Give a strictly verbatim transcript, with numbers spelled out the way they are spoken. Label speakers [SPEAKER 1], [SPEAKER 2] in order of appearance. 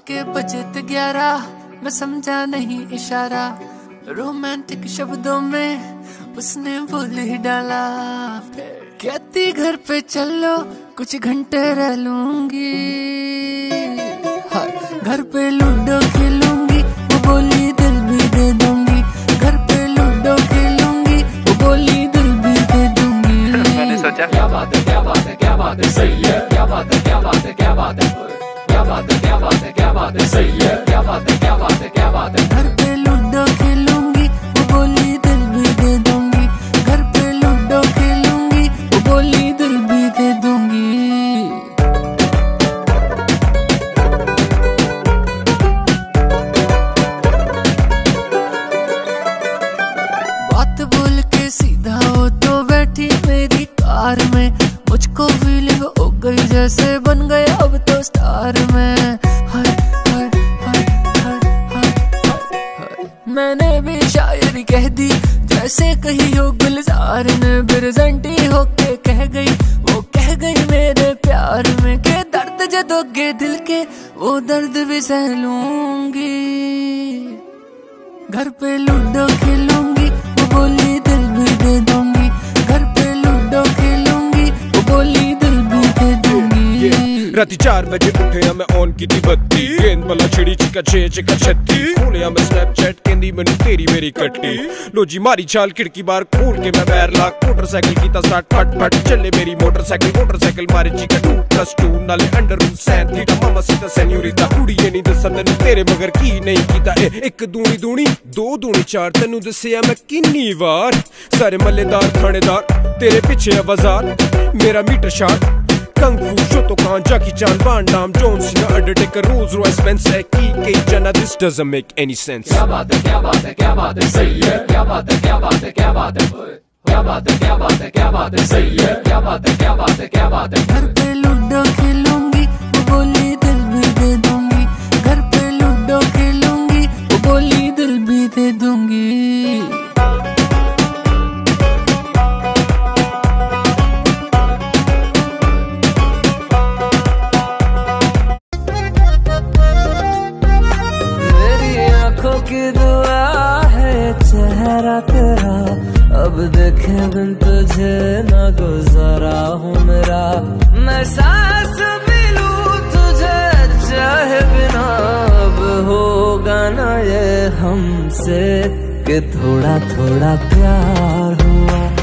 [SPEAKER 1] के बजे थे ग्यारह, मैं समझा नहीं इशारा, रोमांटिक शब्दों में उसने बोली डाला। फिर कहती घर पे चलो कुछ घंटे रह लूंगी, घर पे लूडो खेलूंगी, वो बोली दिल भी दे दूंगी, घर पे लूडो खेलूंगी, वो बोली दिल भी दे दूंगी। मैंने सोचा क्या बात है क्या बात है क्या बात है सही है, क्या बात है क्या बात है क्या बात है, क्या बात है क्या बात है क्या बात है सही है, क्या बात है क्या बात है क्या बात है। घर पे लूडो खेलूंगी, वो बोली दिल भी दे दूंगी, घर पे लूडो खेलूंगी, वो बोली दिल भी दे दूंगी। बात बोल के सीधा हो तो बैठी मेरी कार में, मुझको फीलिंग हो गई जैसे बन गए अब तो स्टार में। हाय हाय हाय हाय हाय हाय, मैंने भी शायरी कह दी जैसे कही हो गुलजार ने, बिरजंटी होके कह गई वो कह गई मेरे प्यार में, के दर्द जो दोगे दिल के वो दर्द भी सह लूंगी, घर पे लूडो खेलूंगी, वो बोली दिल भी दे दूंगी, घर पे लूडो खेलूंगी, वो बोली दिल भी दे दूंगी।
[SPEAKER 2] राती चार बजे उठे मैं ऑन की थी बत्ती, गेंद पला छिड़ी चिका छे चिका छत्ती, खोले मैं स्नैपचैट कहंदी मैनू तेरी मेरी कट्टी, लो जी मारी चाल खिड़की बार खोल के मैं बैर लाक, मोटरसाइकिल की स्टार्ट फट फट चले मेरी मोटरसाइकिल, मोटरसाइकिल मारे चिका टू प्लस टू नाले अंडर रूट सैन थीटा मामा सीता सेन्यूरिटा, कुड़ी ये नहीं दसा तैनू तेरे मगर की नहीं कीता, ए एक दूनी दूनी दो दूनी चार तैनू दसिया मैं किन्नी वार, सारे मल्लेदार थानेदार तेरे पीछे आवाजार, मेरा मीटर शार्ट कंग फू शोतो कान जाकी चान बान नाम John Cena Undertaker Rolls Royce बेंस है की कई जना, this doesn't make any sense. क्या बात है क्या बात है क्या बात है सही है, क्या बात है क्या बात है क्या बात है, क्या बात है क्या बात है क्या बात है सही है, क्या बात है क्या बात है क्या बात है। घर पे लूडो खेलूंगी, वो बोली दिल भी दे दूंगी, घर पे लूडो खेलूंगी, वो बोली दिल भी दे दूंगी।
[SPEAKER 3] की दुआ है चेहरा तेरा, अब देखे बिन तुझे न गुजारा हूँ मेरा, मैं सांस भी लूं तुझे चाहे बिना, अब होगा ना ये हमसे कि थोड़ा थोड़ा प्यार हुआ।